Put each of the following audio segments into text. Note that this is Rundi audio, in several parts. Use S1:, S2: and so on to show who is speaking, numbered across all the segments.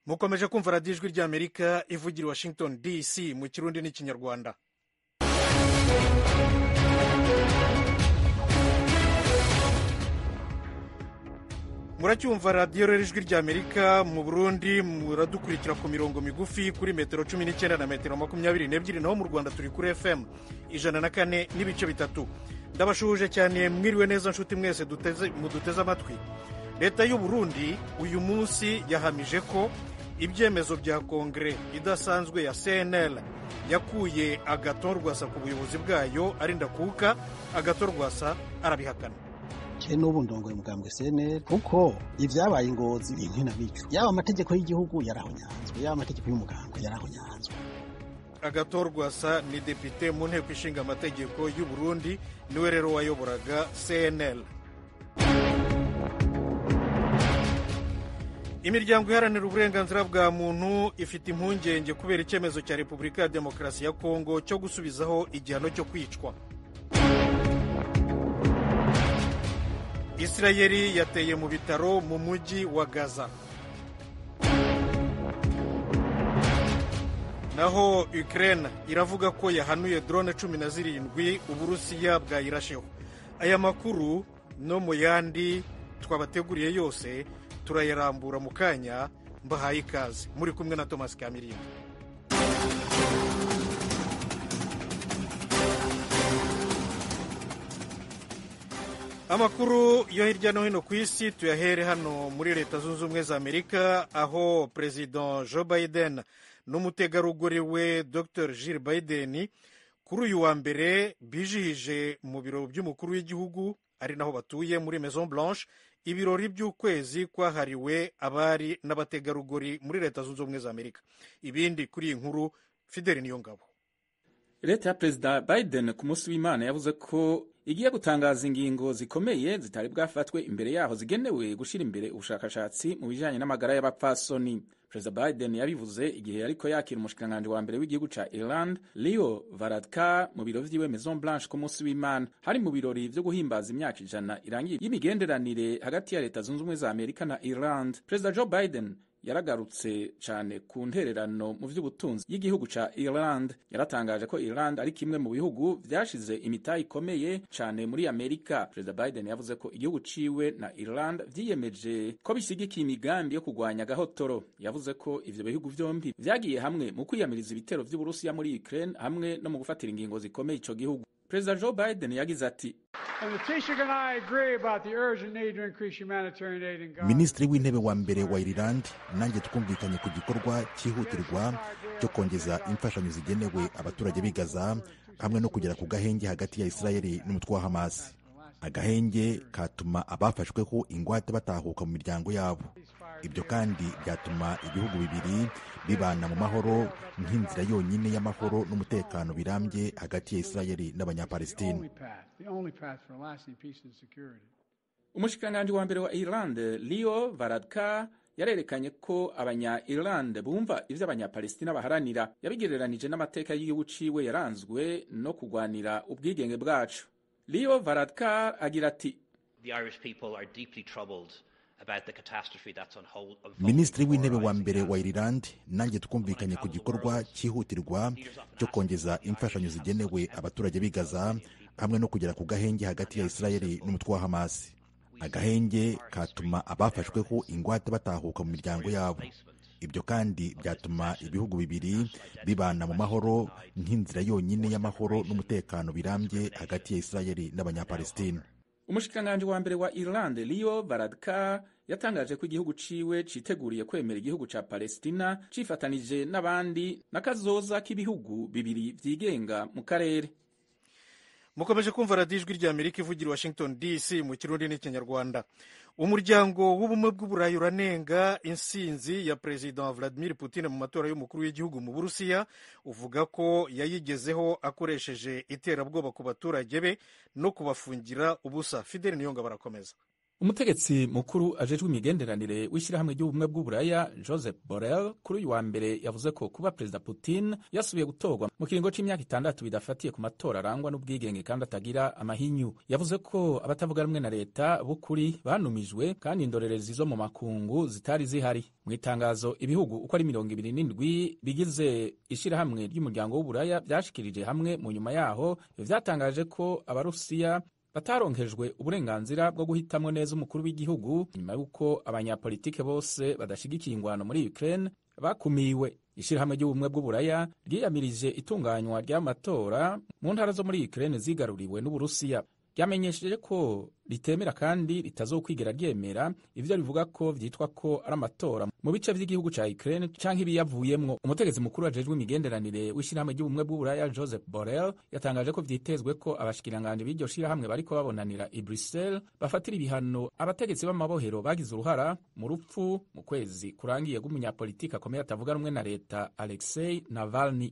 S1: mukomeje kumva radiyo ijwi ry'amerika ivugira i washington dc mu kirundi n'ikinyarwanda. muracyumva radiyo rero ijwi ry'amerika. mu burundi muradukurikira ku mirongo migufi kuri metero 19 na metero 22, naho mu rwanda turi kuri fm 104.3. ndabashuhuje cyane, mwiriwe neza nshuti mwese muduteze amatwi. leta y'u Burundi uyu munsi yahamije ko ibyemezo bya kongere idasanzwe ya CNL yakuye Agathon Rwasa ku buyobozi bwayo ari ndakuka. Agathon Rwasa arabihakana.
S2: n'ubu ndongoye umugambwe CNL kuko ibyabaye Ngozi inkina bicu, yaba amategeko y'igihugu yarahonyanzwe, yaba amategeko y'umugambwe yarahonyanzwe.
S1: Agathon Rwasa ni depite mu nteko ishinga amategeko y'u Burundi, niwe rero wayoboraga CNL. imiryango iharanira uburenganzira bwa muntu ifite impungenge kubera icyemezo cya Repubulika ya Demokarasi ya Kongo cyo gusubizaho igihano cyo kwicwa. Isirayeli yateye mu bitaro mu mujyi wa Gaza. naho Ukraine iravuga ko yahanuye drone 17 Uburusiya bwayirasheho. aya makuru no mu yandi twabateguriye yose turayarambura mu kanya. mbahaye ikaze, muri kumwe na Thomas Kamirimba. amakuru yo hirya no hino ku isi tuyahere hano muri Leta Zunze Ubumwe za Amerika, aho Perezida Joe Biden n'umutegarugori we Dr Jill Biden kuri uyu wa mbere bijihije mu biro by'umukuru w'igihugu, ari naho batuye muri Maison Blanche, ibirori by'ukwezi kwahariwe abari n'abategarugori muri Leta Zunze Ubumwe za Amerika. ibindi kuri iyi nkuru Fideli Niyongabo.
S3: Leta ya Perezida Biden ku munsi w'Imana yavuze ko igiye gutangaza ingingo zikomeye zitari bwafatwe imbere yaho zigenewe gushyira imbere ubushakashatsi mu bijanye n'amagara y'abapfasoni. Perezida Biden yabivuze igihe ariko yakira umushikiranganji wa mbere w'igihugu ca Ireland Leo Varadkar mu biro vyiwe Maison Blanche ku munsi w'Imana, hari mu birori vyo guhimbaza imyaka 100 irangiye y'imigenderanire hagati ya Leta Zunze Ubumwe za Amerika na Ireland. Perezida Joe Biden yaragarutse cyane ku ntererano mu vy'ubutunzi y'igihugu ca Ireland. Yaratangaje ko Ireland ari kimwe mu bihugu vyashize imitahe ikomeye cyane muri Amerika. Perezida Biden yavuze ko igihugu ciwe na Ireland vyiyemeje ko bisigikiye imigambi yo kugwanya gahotoro. Yavuze ko ivyo bihugu vyombi vyagiye hamwe mu kwiyamiriza ibitero vy'Uburusiya muri Ukraine hamwe no mu gufatira ingingo zikomeye ico gihugu. Perezida Joe Biden yagize ati:
S4: Minisitiri w'intebe wa mbere wa Ireland nanjye twumvikanye ku gikorwa cyihutirwa cyo kongeza imfashanyo zigenewe abaturage b'i Gaza hamwe no kugera ku gahenge hagati ya Isirayeli n'umutwe wa Hamas. Agahenge katuma abafashweho ingwate batahuka mu miryango yabo. Ibyo kandi byatuma ibihugu bibiri bibana mu mahoro nk'inzira yonyine y'amahoro n'umutekano birambye hagati ya Isirayeli n'Abanyapalestina.
S3: Umushikiranganji wa mbere wa Ireland Leo Varadkar yarerekanye ko abanya-Ireland bumva ivyo abanyapalestina baharanira. Yabigereranije n'amateka y'igihugu ciwe yaranzwe no kugwanira ubwigenge bwacu. Leo Varadkar agira ati:
S4: Minisitiri w'intebe wa mbere wa Ireland nanjye twumvikanye ku gikorwa cyihutirwa cyo kongeza imfashanyo zigenewe abaturage b'i Gaza hamwe no kugera ku gahenge hagati ya Isirayeli n'umutwe wa Hamas. Agahenge katuma abafashweho ingwate batahuka mu miryango yabo. Ibyo kandi byatuma ibihugu bibiri bibana mu mahoro nk'inzira yonyine y'amahoro n'umutekano birambye hagati ya Isirayeli n'Abanyapalestina.
S3: Umushikiranganji wa mbere wa Ireland Leo Varadkar yatangaje ko igihugu ciwe citeguriye kwemera igihugu ca Palestina cifatanije n'abandi n'akazoza k'ibihugu bibiri vyigenga mu karere.
S1: mukomeje kumva radiyo ijwi ry'Amerika ivugira Washington DC mu kirundi n'ikinyarwanda. umuryango w'ubumwe bw'uburayi uranenga insinzi ya Perezida Vladimir Putin mu matora y'umukuru w'igihugu mu Burusiya, uvuga ko yayigezeho akoresheje iterabwoba ku baturage be no kubafungira ubusa. Fidel Niyonga barakomeza.
S3: umutegetsi mukuru ajejwe imigenderanire w'ishyirahamwe ry'ubumwe bw'uburaya Joseph Borrell kuri uyu wa mbere yavuze ko kuba perezida Putin yasubiye gutorwa mu kiringo c'imyaka 6 bidafatiye ku matora arangwa n'ubwigenge kandi atagira amahinyu. Yavuze ko abatavuga rumwe na leta b'ukuri banumijwe kandi indorerezi zo mu makungu zitari zihari. Mu itangazo ibihugu uko ari 27 bigize ishyirahamwe ry'umuryango w'uburaya byashikirije hamwe mu nyuma yaho vyatangaje ko abarusiya bataronkejwe uburenganzira bwo guhitamwo neza umukuru w'igihugu nyuma y'uko abanyapolitike bose badashigikiye ingwano muri Ukraine bakumiwe. Ishirahamwe ry'ubumwe bw'uburaya ryiyamirije itunganywa ry'amatora mu ntara zo muri Ukraine zigaruriwe n'Uburusiya. Ryamenyesheje ko ritemera kandi ritazokwigera ryemera ivyo rivuga ko vyitwa ko ari amatora mu bice vy'igihugu ca Ukraine canke ibiyavuyemwo. Umutegetsi mukuru ajejwe imigenderanire w'ishirahamwe ry'ubumwe bw'uburaya Joseph Borrell yatangaje ko vyitezwe ko abashikiranganje b'iryo shirahamwe bariko babonanira i Brussels bafatira ibihano abategetsi b'amabohero bagize uruhara mu rupfu mu kwezi kurangiye rw'umunyapolitiki akomeye atavuga rumwe na leta Alexei Navalny.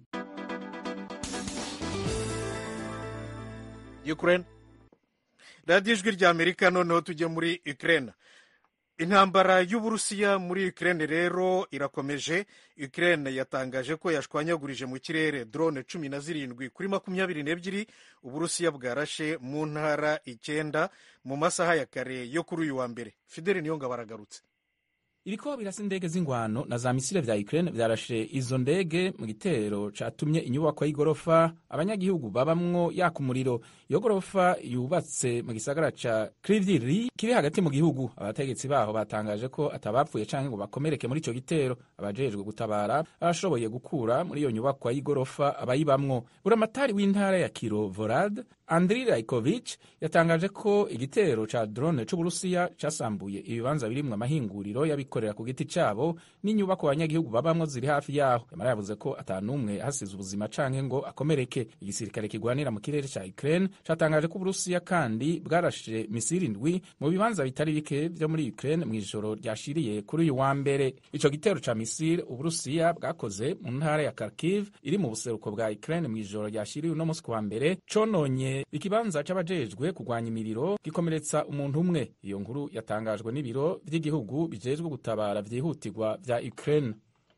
S1: Ukraine. radiyo ijwi rya amerika noneho tujye muri Ukraine. Intambara y'Uburusiya muri Ukraine rero irakomeje. Ukraine yatangaje ko yashwanyagurije mu kirere drone 17 kuri 22 Uburusiya bwarashe mu ntara 9 mu masaha ya kare yo kuri uyu wa mbere. Fidel Niyonga baragarutse.
S3: Ibiko birasa indege z'ingwano na za misile vya Ukraine vyarashe izo ndege mu gitero catumye inyubako y'igorofa abanyagihugu babamwo yaka umuriro. Iyo gorofa yubatse mu gisagara ca Kryvyi kiri hagati mu gihugu. Abategetsi baho batangaje ko atabapfuye canke ngo bakomereke muri ico gitero. Abajejwe gutabara arashoboye gukura muri iyo nyubako y'igorofa abayibamwo. Buramatari w'intara ya Kirovorad Andriy Raikovich yatangaje ko igitero ca drone c'Uburusiya casambuye ibibanza birimwo amahinguriro yabikorera ku giti cabo n'inyubako abanyagihugu babamwo ziri hafi yaho. Yamara yavuze ko atanumwe hasize ubuzima canke ngo akomereke. Igisirikare kigwanira mu kirere ca Ukraine catangaje ko Uburusiya kandi bwarashe misiri 7 mu bibanza bitari bike vyo muri Ukraine mw'ijoro ryashiriye kuri uyu wa mbere. Ico gitero ca misiri Uburusiya bwakoze mu ntara ya Kharkiv iri mu buseruko bwa Ukraine mw'ijoro ryashiriye uno musi wa mbere cononye ikibanza c'abajejwe kugwanya imiriro gikomeretsa umuntu umwe. Iyo nkuru yatangajwe n'ibiro vy'igihugu bijejwe gutabara vyihutirwa vya Ukraine.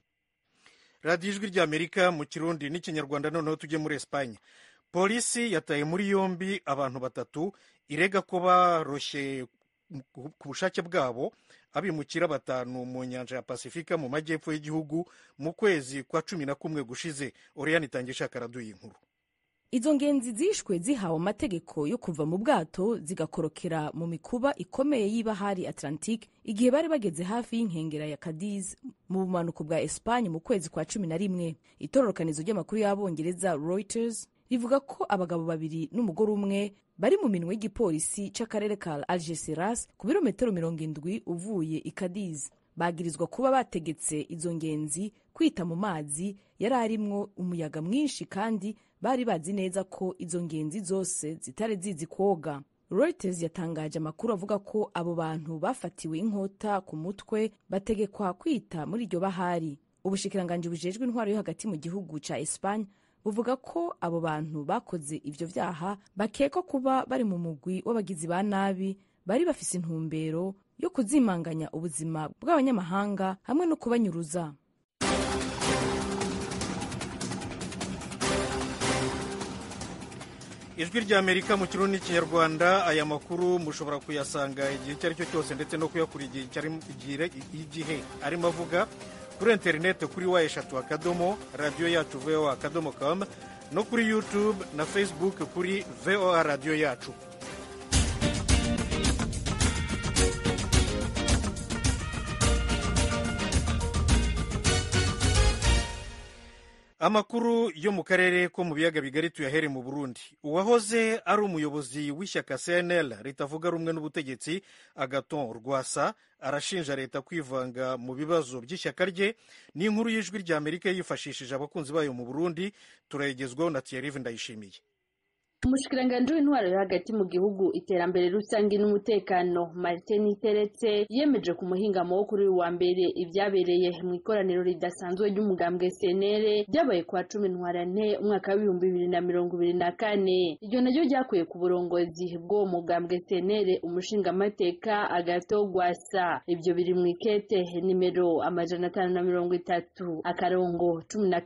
S1: radiyo ijwi rya amerika mu kirundi n'ikinyarwanda. Noneho tujye muri Espagne. Polisi yataye muri yombi abantu 3 irega ko baroshe ku bushake bwabo abimukira 5 mu nyanja ya Pasifika mu majyepfo y'igihugu mu kwezi kwa 11 gushize. Oriane itangisha karaduye inkuru.
S5: Izo ngenzi zishwe zihawe amategeko yo kuva mu bwato zigakorokera mu mikuba ikomeye y'ibahari Atlantique igihe bari bageze hafi y'inkengera ya Cadiz mu bumanuko bwa Espagne mu kwezi kwa 11. Itororokanizo ry'amakuru y'abongereza Reuters rivuga ko abagabo 2 n'umugore umwe bari mu minwe y'igipolisi c'akarere ka Algeciras ku birometero 70 uvuye i Cadiz. Bagirizwa kuba bategetse izo ngenzi kwita mu mazi yari arimwo umuyaga mwinshi kandi bari bazi neza ko izo ngenzi zose zitari zizi koga. Reuters yatangaje amakuru avuga ko abo bantu bafatiwe inkota ku mutwe bategekwa kwita muri iryo bahari. Ubushikiranganje bujejwe intwaro yo hagati mu gihugu ca Espagne buvuga ko abo bantu bakoze ivyo vyaha bakekwa kuba bari mu mugwi w'abagizi ba nabi bari bafise intumbero yo kuzimanganya ubuzima bw'abanyamahanga hamwe no kubanyuruza.
S1: Ijwi rya Amerika mu kirundi n'ikinyarwanda. Aya makuru mushobora kuyasanga igihe icyo ari cyo cyose ndetse no kuyakura igihe arimo avuga kuri interineti kuri wa3 radiyo yacu voa.com no kuri YouTube na Facebook kuri VOA radiyo yacu. Amakuru yo mu karere ko mu biyaga bigari tuyahere mu Burundi. Uwahoze ari umuyobozi w'ishyaka CNL ritavuga rumwe n'ubutegetsi Agathon Rwasa arashinja leta kwivanga mu bibazo by'ishyaka rye. Ni inkuru y'ijwi rya Amerika yifashishije abakunzi bayo mu Burundi. Turayigezwaho na Thierry Ndayishimiye.
S6: Umushikiranganje w'intwaro yo hagati mu gihugu iterambere rusange n'umutekano Martin Teretse yemeje ku muhingamo wo kuri wa mbere ibyabereye mu ikoraniro ridasanzwe ry'umugambwe CNL byabaye kwa 10 ntwarante umwaka wa 2024. Iryo naryo ryakuye ku burongozi bwo mugambwe CNL umushinga mateka Agatogwasa. Ibyo biri mu ikete nimero 530 akarongo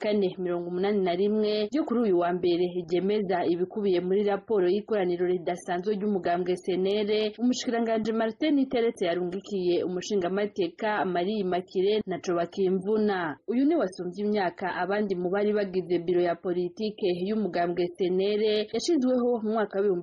S6: 1481 ryo kuri uyu wa mbere ryemeza ibikubiye muri raporo y'ikoraniro ridasanzwe ry'umugambwe CNL. Umushikiranganje Martin Teretse yarungikiye umushinga mateka Marie Makire na Cobakimvuna. Uyu ni wasumvye imyaka abandi mu bari bagize biro ya politike y'umugambwe CNL yashizweho mu mwaka wa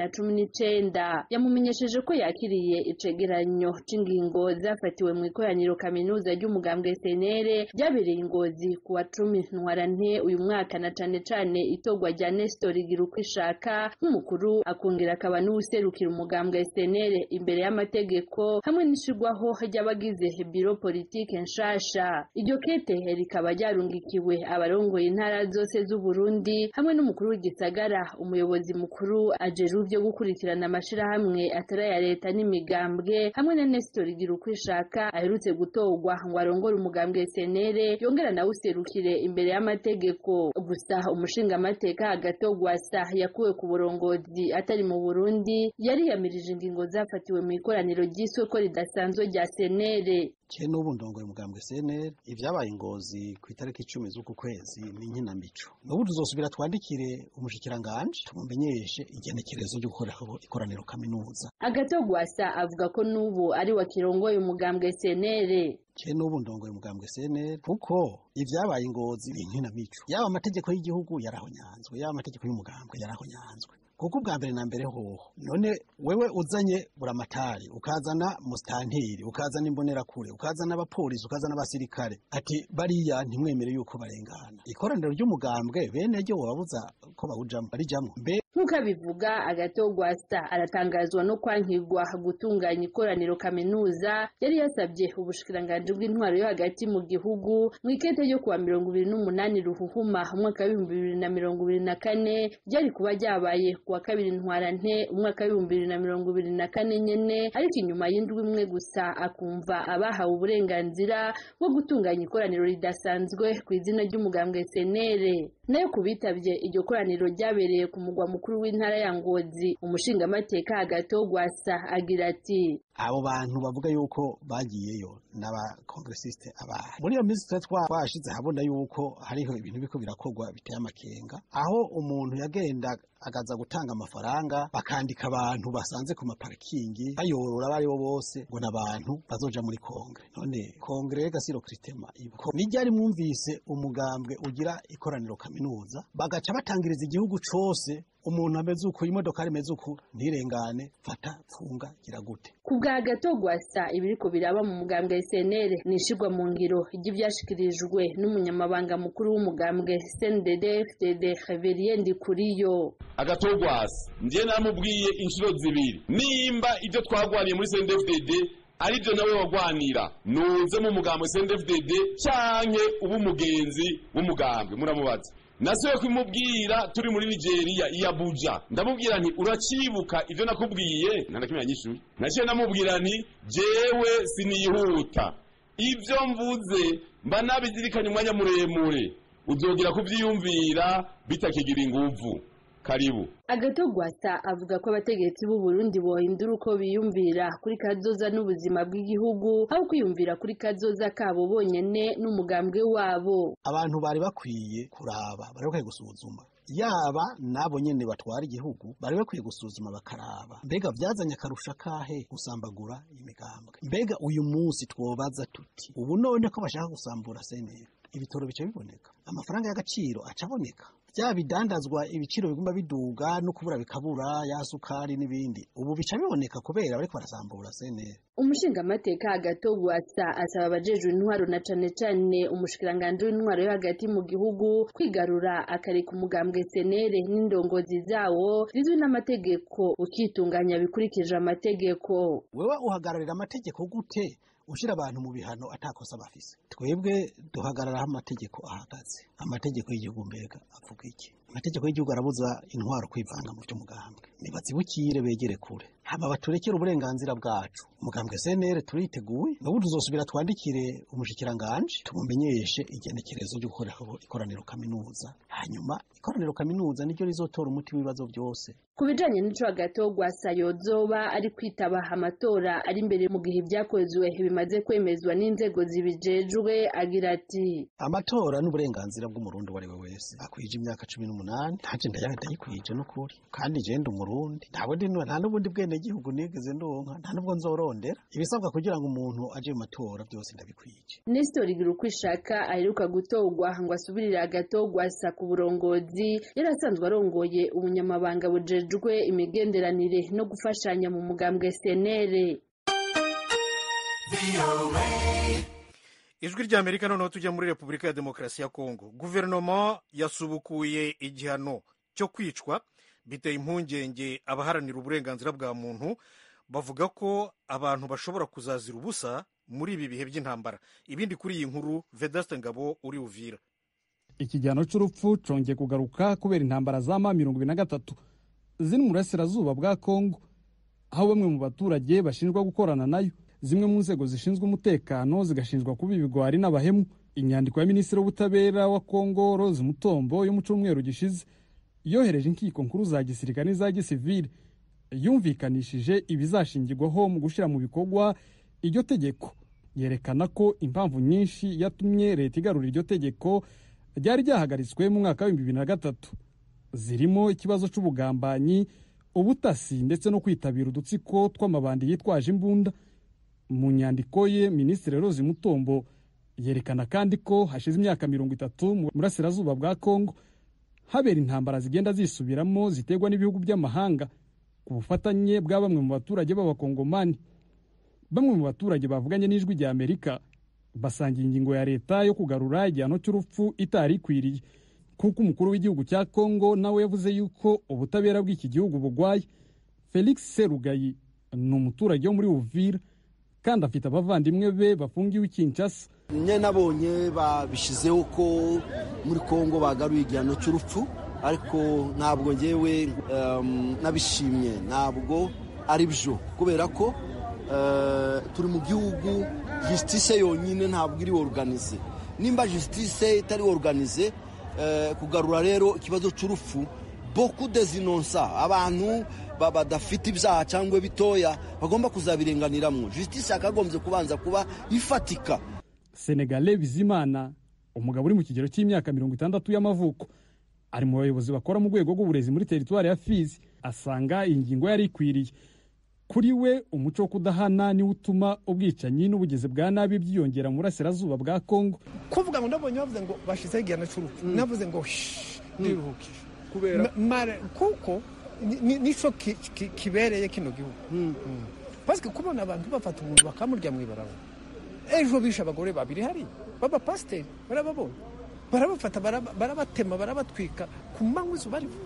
S6: 2019. Yamumenyesheje ko yakiriye icegeranyo c'ingingo zafatiwe mu ikoraniro kaminuza ry'umugambwe CNL byabereye Ingozi ku wa 10 ntwarante uyu mwaka, na cane cane itogwa rya Nestor Girukwishaka nk'umukuru akongera akaba n'userukira umugambwe CNL imbere y'amategeko hamwe n'ishigwaho ry'abagize biro politike nshasha. Iryo kete rikaba ryarungikiwe abarongoye intara zose z'u Burundi hamwe n'umukuru w'igisagara, umuyobozi mukuru ajeru byo gukurikirana amashirahamwe atari ya leta n'imigambwe, hamwe na Nestor Girukwishaka aherutse gutogwa ngo arongore umugambwe CNL yongera nawe userukire imbere y'amategeko. Gusa umushinga mateka Agatogwasa yakuwe ku burongozi atari mu Burundi yari yamirije ingingo zafatiwe mu ikoraniro ry'isoko ridasanzwe rya CNL.
S2: N'ubu ndongoye umugambwe CNL ivyabaye Ingozi ku itariki 10 z'uku kwezi ni nkinamico. N'ubu tuzosubira twandikire umushikiranganje tumumenyeshe igenekerezo ryo gukoraho ikoraniro kaminuza.
S6: Agatogwasa avuga ko n'ubu ari wakirongoye umugambwe CNL.
S2: N'ubu ndongoye umugambwe CNL kuko ivyabaye Ingozi ni nkinamico. Yaba amategeko y'igihugu yarahonyanzwe, yaba amategeko y'umugambwe yarahonyanzwe. Kuko ubwa mbere na mbere hoho none wewe uzanye buramatari ukazana mustanteri ukazana imbonerakure ukazana abapolisi ukazana abasirikare ati bariya ntimwemere yuko barengana ikoraniro ry'umugambwe bene ryo wabuza ko bawujamo barijamo mbe
S6: nkuko bivuga Agatogwasa aratangazwa no kwankirwa gutunganya ikoraniro kaminuza yari yasabye ubushikiranganje bw'intwaro yo hagati mu gihugu mu ikete ryo kuwa 28 Ruhuhuma umwaka wa 2024 ryari kuba ryabaye kuwa 2 ntwarante umwaka wa 2024 nyene, ariko inyuma y'indwi imwe gusa akumva abahawe uburenganzira bwo gutunganya ikoraniro ridasanzwe ku izina ry'umugambwe CNL. Nayo kubitabye iryo koraniro ryabereye ku mugwa mukuru w'intara ya Ngozi, umushinga mateka Agatogwasa agira ati
S2: abo bantu bavuga yuko bagiyeyo n'aba congressiste abahe muri iyo minsi twashize habona yuko hariho ibintu biko birakorwa biteye amakenga, aho umuntu yagenda agaza gutanga amafaranga bakandika abantu basanze ku maparikingi bayorora bari bo bose ngo nabantu bazoja muri kongre. None kongre gasiro Christema ibuko nijyari mwumvise umugambwe ugira ikoraniro kaminuza bagaca batangiriza igihugu cose umuntu ameze uko imodoka imeze uko ntirengane fata funga gira gute.
S6: Kubwa Agatogwasa ibiriko biraba mu mugambwe CNL nishigwa mu ngiro ibyashikirijwe n'umunyamabanga mukuru w'umugambwe CNDD-FDD Reverien Ndikuriyo.
S7: Agatogwasa ndiye namubwiye inshuro zibiri nimba ibyo twagwaniye muri CNDD-FDD aribyo nawe wagwanira nuze mu mugambwe CNDD-FDD canke ubu mugenzi w'umugambwe muramubaza. Nasuye kumubwira turi muri Nigeria Abuja ndamubwira nti uracibuka ivyo nakubwiye ntanakimenya nyishuri naciye namubwira nti jewe sinihuta ivyo mvuze mba nabizirikanye umwanya muremure uzogira kuvyiyumvira bitakigira inguvu. Karibu.
S6: Agatogwasa avuga ko abategetsi b'u Burundi bohindura uko biyumvira kuri kazoza n'ubuzima bw'igihugu aho kwiyumvira kuri kazoza kabo bonyene n'umugambwe wabo.
S2: Abantu bari bakwiye kuraba bari bakwiye gusuzuma yaba nabo nyene batwara igihugu bari bakwiye gusuzuma bakaraba mbega vyazanye akarusha kahe gusambagura imigambwe. Mbega uyu munsi twobaza tuti ubu none ko bashaka gusambura CNL ibitoro bice biboneka amafaranga y'agaciro acaboneka bya bidandazwa ibiciro bigomba biduga no kubura bikabura ya sukari n'ibindi ubu bica biboneka kubera bariko barasambura CNL.
S6: Umushinga mateka Agatogwasa asaba abajejwe intwaro na cane cane umushikiranganje w'intwaro yo hagati mu gihugu kwigarura akareka umugambwe CNL n'indongozi zawo zizwi n'amategeko ukitunganya bikurikije amategeko.
S2: Wewe uhagararira amategeko gute ushira abantu mu bihano atakosa bafise? Twebwe duhagarara amategeko ahagaze. Amategeko y'igihugu mbega avuga iki? amategeko y'igihugu arabuza intwaro kwivanga mu by'umugambwe nibazibukire begere kure haba baturekera uburenganzira bwacu umugambwe CNL turiteguye n'ubu tuzosubira twandikire umushikiranganje tumumenyeshe igenekerezo ryo gukora ikoraniro kaminuza hanyuma ikoraniro kaminuza niryo rizotora umuti w'ibibazo byose.
S6: Ku bijanye n'ico Agatogwa Sayozoba ari kwitaba amatora ari imbere mu gihe byakozwe bimaze kwemezwa n'inzego zibijejwe agira ati
S2: amatora n'uburenganzira bw'umurundi wari we wese akwije imyaka 18 ntaje ndayikwije n'ukuri kandi je ndi umurundi nta n'ubundi bwene gihugu nigeze ndonka nta nubwo nzorondera ibisabwa kugira ngo umuntu aje mu matora byose ndabikwije.
S6: Nestor Girukwishaka aheruka gutogwa ngo asubirira Agatogwa sa ku burongozi yarasanzwe arongoye ubunyamabanga bujejwe imigenderanire no gufashanya mu mugambwe CNL.
S1: Ijwi ry'Amerika noneho tujya muri Repubulika ya Demokarasi ya Kongo. Guverinoma yasubukuye igihano cyo kwicwa biteye impungenge abaharanira uburenganzira bwa muntu bavuga ko abantu bashobora kuzazira ubusa muri ibi bihe by'intambara. Ibindi kuri iyi nkuru Vedaste Ngabo uri Uvira.
S8: Ikigihano cy'urupfu congeye kugaruka kubera intambara za M23 ziri mu burasirazuba bwa Kongo, aho bamwe mu baturage bashinjwa gukorana nayo. Zimwe mu nzego zishinzwe umutekano zigashinjwa kuba ibigwari n'abahemu. Inyandiko ya Minisitiri w'Ubutabera wa Kongo Rose Mutombo yo mu cyumweru gishize yohereje inkiko nkuru za gisirikare n'iza gisivile yumvikanishije ibizashingirwaho mu gushyira mu bikorwa iryo tegeko, yerekana ko impamvu nyinshi yatumye leta igarura iryo tegeko ryari ryahagaritswe mu mwaka wa 2003 zirimo ikibazo cy'ubugambanyi, ubutasi ndetse no kwitabira udutsiko tw'amabandi yitwaje imbunda. Mu nyandiko ye Minisitiri Rose Mutombo yerekana kandi ko hashize imyaka 30 mu burasirazuba bwa Kongo habera intambara zigenda zisubiramo zitegwa n'ibihugu by'amahanga ku bufatanye bwa bamwe mu baturage b'abakongomani. Bamwe mu baturage bavuganye n'Ijwi ry'Amerika basangiye ingingo ya leta yo kugarura igihano cy'urupfu itari ikwiriye, kuko umukuru w'igihugu cya Kongo nawe yavuze yuko ubutabera bw'iki gihugu bugwaye. Felix Serugayi ni umuturage wo muri Uvira kandi afite abavandimwe be bafungiwe Kinshasa.
S9: Nye nabonye babishizeho ko muri Kongo bagaruye igihano cy'urupfu, ariko ntabwo ngewe nabishimye, ntabwo ari byo, kubera ko turi mu gihugu justice yonyine ntabwo iri organize. Nimba justice itari organize, kugarura rero ikibazo cy'urupfu beaucoup desinonsa abantu badafite ibyaha cyangwa bitoya bagomba kuzabirenganiramo. Justice akagombye kubanza kuba ifatika.
S8: Senegale Bizimana, umugabo uri mu kigero cy'imyaka 60 y'amavuko, ari mu bayobozi bakora mu rwego rw'uburezi muri teritwari ya Fizi, asanga iyi ngingo yari ikwiriye. Kuri we umuco wo kudahana ni utuma ubwicanyi n'ubugeze bwa nabi byiyongera mu burasirazuba bwa Kongo.
S10: Kuvuga ngo ndabonye bavuze ngo bashizeho igihano cy'urupfu, navuze ngo ndiruhukije kubera kuko nico kibereye kino gihugu. Parce que kubona abantu bafata umuntu bakamurya mu ibarabo, ejo bisha abagore babiri hari baba pasteur barababona, barabafata barabatema barabatwika ku manywa izuba riva,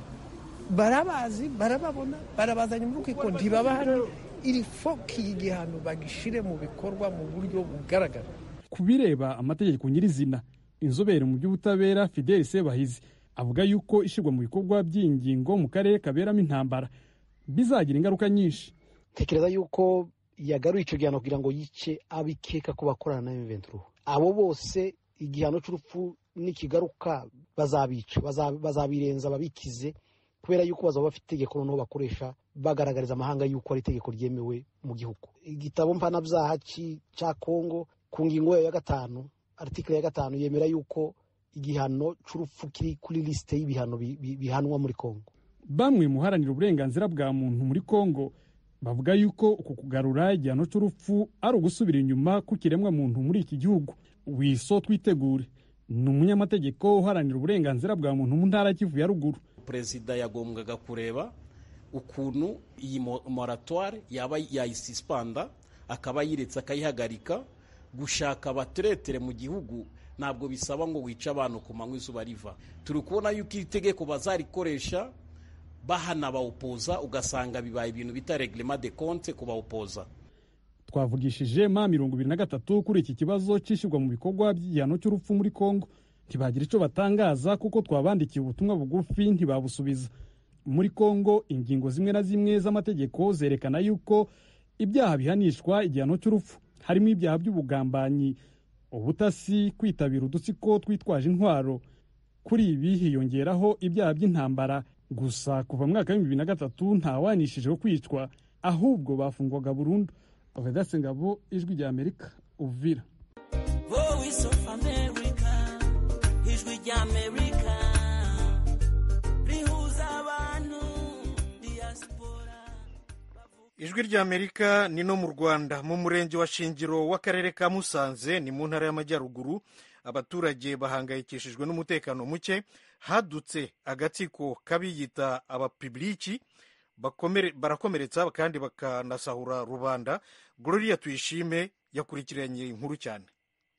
S10: barabazi barababona barabazanye mu rukiko ntibabahari. Iri foki y'igihano bagishire mu bikorwa mu buryo bugaragara.
S8: Kubireba amategeko nyirizina, inzobere mu by'ubutabera Fidel Sebahizi avuga yuko ishirwa mu bikorwa by'ingingo mu karere kaberamo intambara bizagira ingaruka nyinshi.
S11: Tekereza yuko yagaruye icyo gihano kugira ngo yice abikeka ko bakorana na M23. Abo bose igihano cy'urupfu nikigaruka bazabica, bazabirenza babikize, kubera yuko bazaba bafite itegeko noneho bakoresha bagaragariza amahanga yuko ari itegeko ryemewe mu gihugu. Igitabo mpanabyaha cya Kongo ku ngingo ya 5 article ya 5 yemera yuko igihano cy'urupfu kiri kuri liste y'ibihano bihanwa muri Kongo.
S8: Bamwe muharanira uburenganzira bwa muntu muri Kongo bavuga yuko uku kugarura igihano cy'urupfu ari ugusubira inyuma ku kiremwa muntu muri iki gihugu. Wiso Twitegure ni umunyamategeko uharanira uburenganzira bwa muntu mu ntara Kivu ya ruguru.
S12: Perezida yagombwaga kureba ukuntu iyi moratoire yaba yayisispanda, akaba yiretse akayihagarika. Gushaka abateretere mu gihugu ntabwo bisaba ngo wica abantu ku manywa izuba riva. Turi kubona yuko itegeko bazarikoresha bahana bawupoza, ugasanga bibaye ibintu bita reglement de compte ku bawupoza.
S8: Twavugishije M23 kuri iki kibazo cyishyirwa mu bikorwa by'igihano cy'urupfu muri Kongo, ntibagira icyo batangaza kuko twabandikiye ubutumwa bugufi ntibabusubiza. Muri Kongo ingingo zimwe na zimwe z'amategeko zerekana yuko ibyaha bihanishwa igihano cy'urupfu, harimo ibyaha by'ubugambanyi, ubutasi, kwitabira udutsiko twitwaje intwaro. Kuri ibi hiyongeraho ibyaha by'intambara. Gusa kuva mu mwaka wa 2003 ntawanishijeho kwicwa, ahubwo bafungwaga burundu. Vedaste Ngabo, Ijwi rya Amerika, Uvira.
S13: Voice of America, Ijwi rya Amerika, rihuza abantu diaspora.
S1: Ijwi rya Amerika ni no mu Rwanda, mu murenge wa Shingiro w'akarere ka Musanze, ni mu ntara y'Amajyaruguru. Abaturage bahangayikishijwe n'umutekano muke, hadutse agatsiko kabiyita abapibliki barakomeretsa kandi bakanasahura rubanda. Gloria Tuyishime yakurikiranye inkuru cyane.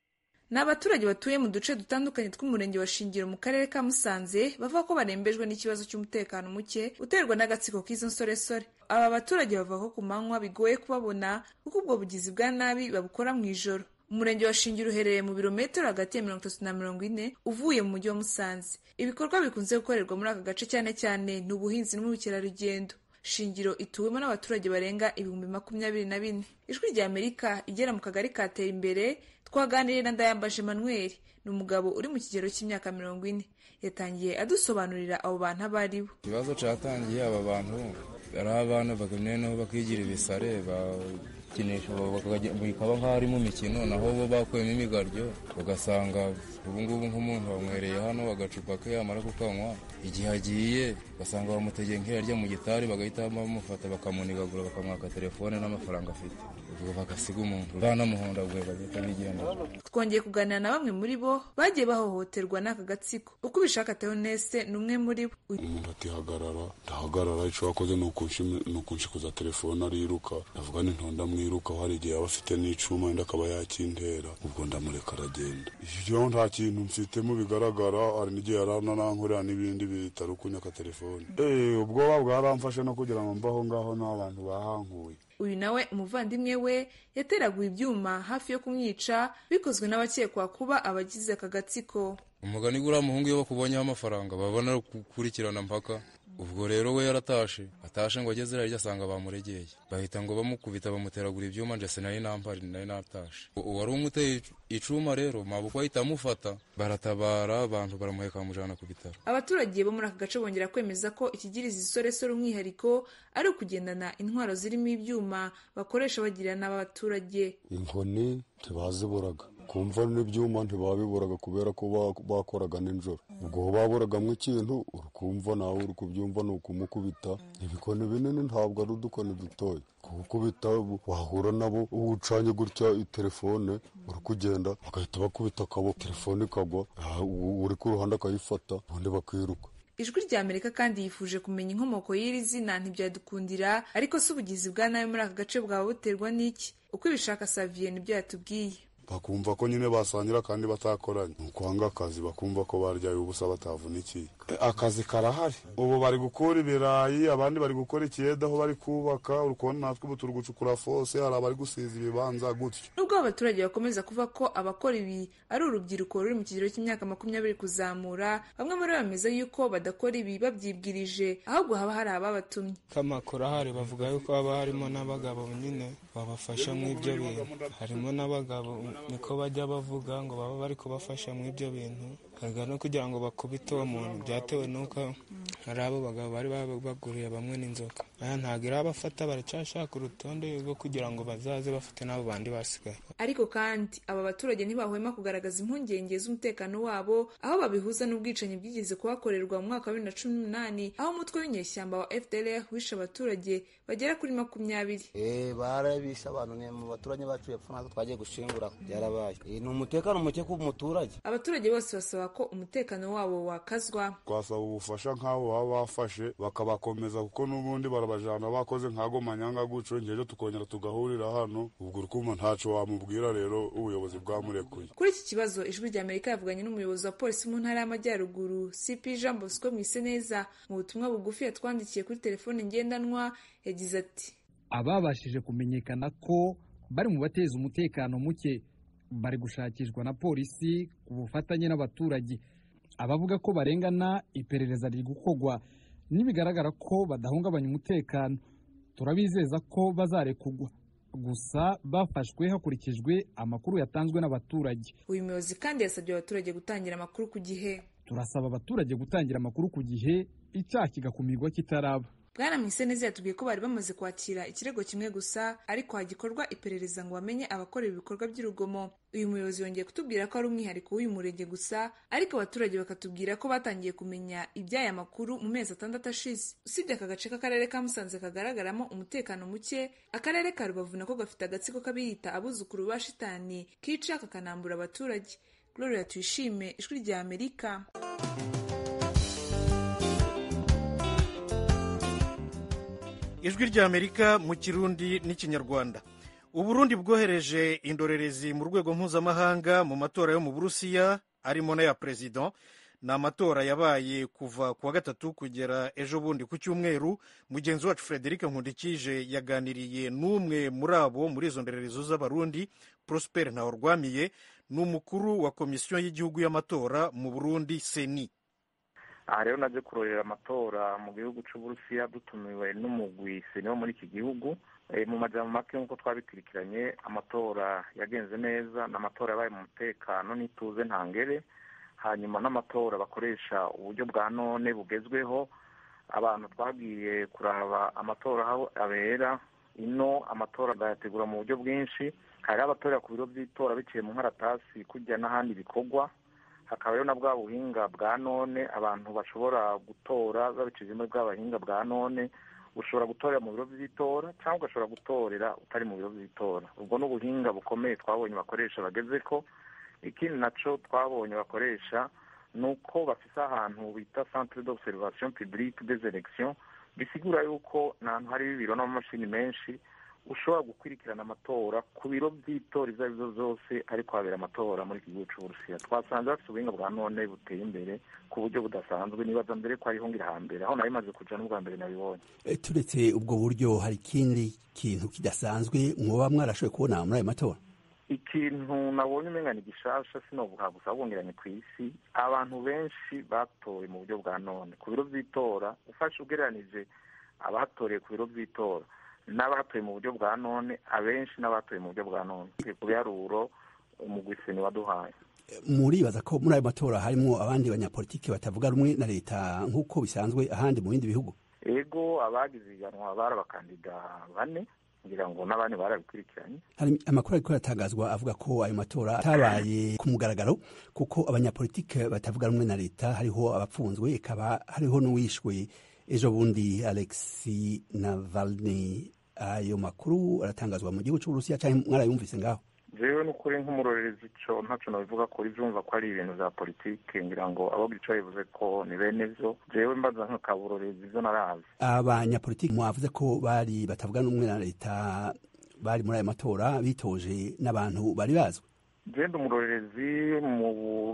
S14: Ni abaturage batuye mu duce dutandukanye tw'umurenge wa Shingiro mu karere ka Musanze bavuga ko barembejwe n'ikibazo cy'umutekano muke uterwa n'agatsiko k'izo nsoresore. Aba baturage bavuga ko ku manywa bigoye kubabona kuko ubwo bugizi bwa nabi babukora mu ijoro. Umurenge wa Shingiro uherereye mu birometero hagati ya 30 na 40 uvuye mu mujyi wa Musanze. Ibikorwa bikunze gukorerwa muri aka gace cyane cyane ni ubuhinzi n'ubukerarugendo. Shingiro ituwemo n'abaturage barenga 24,000. Ijwi rya Amerika igera mu kagari katera imbere twaganiriye na Ndayambaje Emmanuel, ni umugabo uri mu kigero cy'imyaka 40. Yatangiye adusobanurira abo bantu abaribo.
S15: Ikibazo cyatangiye aba bantu ari abantu bagamye bakigira ibisare kinesha bikaba nk'aho ari mu mikino, naho bo bakuyemo imigaryo ugasanga ubungubu nk'umuntu bamwereye hano agacupa ke yamara kukanywa, igihe agiye ugasanga bamutegeye nk'irarya mu gitari, bagahita bamufata bakamunigagura bakamwaka telefone n'amafaranga afite, ubwo bagasiga umuntu banamuhonda bwe bagahita bigenda.
S14: Twongeye kuganira na bamwe muri bo bagiye bahohoterwa n'aka gatsiko. Uko ubishaka Theoneste ni umwe muri bo.
S16: Umuntu ati hagarara, ndahagarara, icyo wakoze ni ukunshikuza telefone ariruka, ndavuga ni ntonda mwiruka, hari igihe aba afite n'icuma wenda akaba yakintera, ubwo ndamureka aragenda. Ivyo nta kintu mfitemo bigaragara, hari n'igihe arananankorera n'ibindi bitari kunyaka telefone. Ubwoba bwaramfashe no kugira ngo mbaho ngaho n'abantu bahankuye.
S14: Uyu nawe umuvandimwe we yateraguye ibyuma hafi yo kumwica, bikozwe n'abakekwa kuba abagize aka gatsiko.
S15: Umugani gura muhungu iyo bakubonyeho amafaranga babona gukurikirana mpaka. Ubwo rero we yaratashe ngo ageze rero asanga bamuregeye, bahita ngo bamukubita bamuteragura ibyuma, nje sinari nampari nari natashe. Uwari umuteye icuma rero mabukwa ahita amufata, baratabara, abantu baramuheka bamujana ku bitaro.
S14: Abaturage bo muri aka gace bongera kwemeza ko ikigiriza isoresore umwihariko ari ukugendana intwaro zirimo ibyuma bakoresha bagirira n'abaturage.
S16: Inkoni ntibaziburaga, kumva n'ibyuma ntibabiburaga kubera ko bakoraga n'injoro. Ubwo baburagamo ikintu urukumva nawe uri kubyumva ni ukumukubita. Ibikoni binini ntabwo ari udukoni dutoya, kukubita wahura nabo ucanye gutya telefone uri kugenda bagahita bakubita akabo, telefone ikagwa, uri ku ruhande akayifata ubundi bakiruka.
S14: Ijwi rya Amerika kandi yifuje kumenya inkomoko y'iri zina ntibyadukundira, ariko si ubugizi bwa nabi muri aka gace bwaba buterwa n'iki? Uko ibishaka Xavier nibyo yatubwiye.
S16: Bakumva ko nyine basangira kandi batakoranye, nukwanga akazi bakumva ko baryaye ubusa batavunikiye. Akazi karahari, ubu bari gukora ibirayi, abandi bari gukora ikiyeda aho bari kubaka, urukona natwe ubu turi gucukura fose, hari abari gusiza ibibanza gutyo.
S14: Nubwo abaturage bakomeza kuvuga ko abakora ibi ari urubyiruko ruri mu kigero cy'imyaka 20 kuzamura, bamwe muri bo bameze yuko badakora ibi babyibwirije, ahubwo haba hari ababatumye.
S17: Kamakuru ahari bavuga yuko haba harimo n'abagabo nyine babafasha mu ibyo bintu, harimo n'abagabo niko bajya bavuga ngo baba bari kubafasha mu ibyo bintu, harga no kugira ngo bakubite uwo muntu, byatewe nuko hari abo bagabo bari baguriye bamwe n'inzoka. Aya ntabwo irabafata, baracashaka urutonde rwo kugira ngo bazaze bafite n'abo bandi basigaye.
S14: Ariko kandi aba baturage ntibahwema kugaragaza impungenge z'umutekano wabo, aho babihuza n'ubwicanyi bwigeze kuhakorerwa mu mwaka wa 2018, aho umutwe w'inyeshyamba wa FDLR wishe abaturage bagera kuri 20.
S18: Barabisha abantu ne mu baturage bacu yapfa natwe twagiye gushingura byarabaye. Ni umutekano muke ku muturage.
S14: Abaturage bose basaba ko umutekano wabo wakazwa.
S16: Twasaba ubufasha nk'abo baba bafashe bakabakomeza, kuko n'ubundi barabajana bakoze nk'ago manyanga guco, ngejo tukongera tugahurira hano, ubwo urukuma ntaco wamubwira rero ubuyobozi bwamurekuye.
S14: Kuri iki kibazo Ijwi rya Amerika yavuganye n'umuyobozi wa polisi mu ntara y'Amajyaruguru CP Jean Bosco Mwiseneza. Mu butumwa bugufi yatwandikiye kuri telefone ngendanwa yagize ati:
S8: ababashije kumenyekana ko bari mu bateza umutekano muke bari gushakishwa na polisi ku bufatanye n'abaturage. Abavuga ko barengana iperereza riri gukorwa nibigaragara ko badahungabanya umutekano turabizeza ko bazarekugwa, gusa bafashwe hakurikijwe amakuru yatanzwe n'abaturage.
S14: Uyu muyobozi kandi yasabye abaturage gutangira amakuru ku gihe.
S8: Turasaba abaturage gutangira amakuru ku gihe, icyaha kigakumirwa kitaraba.
S14: Bwana Mwiseneza yatubwiye ko bari bamaze kwakira ikirego kimwe gusa, ariko hagikorwa iperereza ngo bamenye abakorera ibikorwa by'urugomo. Uyu muyobozi yongeye kutubwira ko ari umwihariko w'uyu murenge gusa, ariko abaturage bakatubwira ko batangiye kumenya iby'aya makuru mu mezi 6 ashize. Usibye aka gace k'akarere ka Musanze kagaragaramo umutekano muke, akarere ka Rubavu nako gafite agatsiko kabiyita abuzukuru ba shitani kica kakanambura abaturage. Gloria Tuyishime, Ijwi rya Amerika.
S1: Ijwi rya Amerika mu Kirundi n'ikinyarwanda. Uburundi bwohereje indorerezi mu rwego mpuzamahanga mu matora yo mu Burusiya arimo n'aya president. Ni amatora yabaye kuva kuwa gatatu kugera ejo bundi ku cyumweru. Mugenzi wacu Frederic Nkundikije yaganiriye n'umwe muri abo muri izo ndorerezi z'abarundi, Prosper Ntahorwamiye, n'umukuru wa komisiyo y'igihugu y'amatora mu Burundi Seni.
S19: Aha rero naje kurorera amatora mu gihugu cy'Uburusiya dutumiwe n'umugwi Seni wo muri iki gihugu. Mu majambo make nk'uko twabikurikiranye, amatora yagenze neza, n'amatora yabaye mu mutekano n'ituze ntangere. Hanyuma n'amatora bakoresha uburyo bwa none bugezweho. Abantu twagiye kuraba amatora aho abera. Ino amatora bayategura mu buryo bwinshi. Hari abatorera ku biro by'itora biciye mu nkaratasi kujya n'ahandi bikorwa. Hakaba rero na bwa buhinga bwa none abantu bashobora gutora babicishije muri bwa buhinga bwa none. Ushobora gutorera mu biro by'itora cyangwa ugashobora gutorera utari mu biro by'itora. Ubwo n'ubuhinga bukomeye twabonye bakoresha bageze ko. Ikindi naco twabonye bakoresha nuko bafise ahantu bita Centre d'Observation Publique des Elections, bisigura yuko n'ahantu hari ibiro n'amamashini menshi ushobora gukurikirana amatora ku biro by'itora ibyo aribyo byose ariko habera amatora muri iki gihugu cy'Uburusiya. Twasanze bafite ubuhinga bwa none buteye imbere ku buryo budasanzwe. Nibaza mbere ko hariho ngira hambere aho nari maze kuja n'ubwa mbere nabibonye.
S20: Turetse ubwo buryo hari ikindi kintu kidasanzwe mwoba mwarashoboye kubona muri ayo matora?
S19: Ikintu nabonye umenga ni gishasha sinovuga gusa bongiranye ku isi, abantu benshi batoye mu buryo bwa none ku biro by'itora. Ufashe ugereranije abatoreye ku biro by'itora n'abatoye mu buryo bwa none, abenshi n'abatoye mu buryo bwa none ku biharuro umugwi Seni waduhaye.
S20: Muribaza ko muri ayo matora harimo abandi banyapolitiki batavuga rumwe na leta nk'uko bisanzwe ahandi mu bindi bihugu?
S19: Ego, abagize iganwa bari abakandida 4 ngira ngo n'abandi barabikurikiranye.
S20: Hari amakuru ariko aratangazwa avuga ko ayo matora atabaye ku mugaragaro kuko abanyapolitiki batavuga rumwe na leta hariho abapfunzwe, ikaba hariho n'uwishwe ejo bundi Alexei Navalny. Ayo makuru aratangazwa mu gihugu cy'Uburusiya cyangwa mwarayumvise ngaho?
S19: Jewe n'ukuri nk'umurorerezi ico ntaco nabivuga kuri vyumva ko ari ibintu vya politike, ngira ngo abo gico bivuze ko ni bene vyo. Jewe mbaza nk'akaburorerezi ivyo narazi.
S20: Abanyapolitiki mwavuze ko bari batavuga n'umwe na leta bari muri ayo matora bitoje n'abantu bari bazwi?
S19: Jewe umurorerezi mu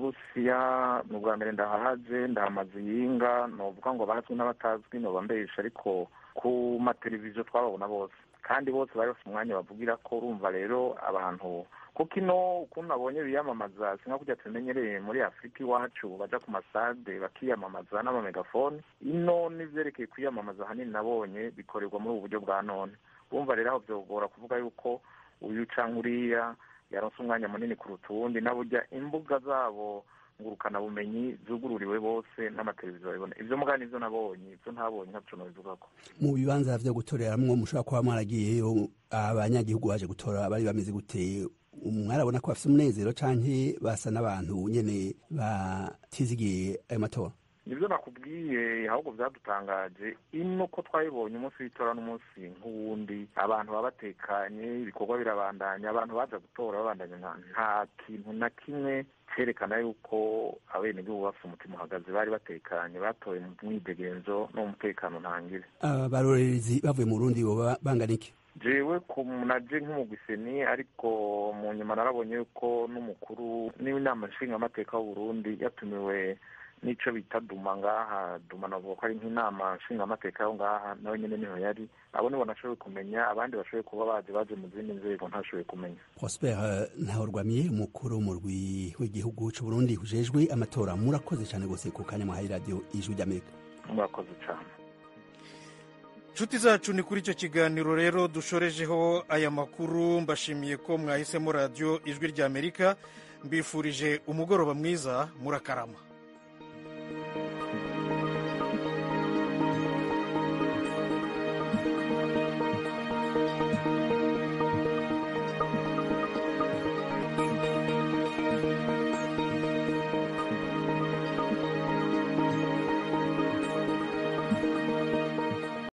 S19: Burusiya mu bwa mbere ndahaje, ndahamaze yinga, novuga ngo bazwi n'abatazwi no bambesha, ariko ku mateleviziyo twababona bose kandi bose bari bafite umwanya bavugira ko. Urumva rero abantu kuko ino ukuntu nabonye biyamamaza sinka kujya tumenyereye muri Afurika iwacu baja ku masade bakiyamamaza n'amamegafone. Ino n'ivyerekeye kwiyamamaza hanini nabonye bikorerwa muri ubu buryo bwa none. Urumva rero aho vyogora kuvuga yuko uyu canke uriya yaronse umwanya munini kuruta uwundi, naburya imbuga zabo ngurukana bumenyi zugururiwe bose n'amateleviziyo babibona. Ivyo mugani ivyo nabonye, ivyo ntabonye ntaco nobivugako.
S20: Mu bibanza vyo gutoreramwo mushobora kuba mwaragiyeyo, abanyagihugu baje gutora bari bameze gute? Mwarabona ko bafite umunezero canke basa n'abantu nyene batizigiye ayo matora?
S19: Nivyo nakubwiye, ahubwo vyadutangaje ino ko twabibonye umunsi w'itora n'umunsi nk'uwundi, abantu baba batekanye, ibikorwa birabandanya, abantu baza gutora babandanya, nta kintu na kimwe cerekana yuko abenegihugu bafite umutima uhagaze, bari batekanye, batoye mu mwidegenzo no mu mutekano ntangire.
S20: Abarorerezi bavuye mu Burundi boba bangana iki?
S19: Jewe naje nk'umugwi Seni, ariko mu nyuma narabonye yuko n'umukuru n'inama nshingamateka w'u Burundi yatumiwe n'ico bita duma ngaha. Duma navuga ko ari nk'inama nshingamateka yo ngaha, nawe nyene niho yari. Abo nibo nashoboye kumenya, abandi bashoboye kuba baje mu zindi nzego ntashoboye kumenya.
S20: Prosper Ntahorwamiye, umukuru w'umurwi w'igihugu c'u Burundi ujejwe amatora, murakoze cyane gose ku kanya mwahaye radio Ijwi ry'Amerika.
S19: Murakoze cyane.
S1: Nshuti zacu, ni kuri icyo kiganiro rero dushorejeho aya makuru. Mbashimiye ko mwahisemo radio Ijwi ry'Amerika. Mbifurije umugoroba mwiza, murakarama.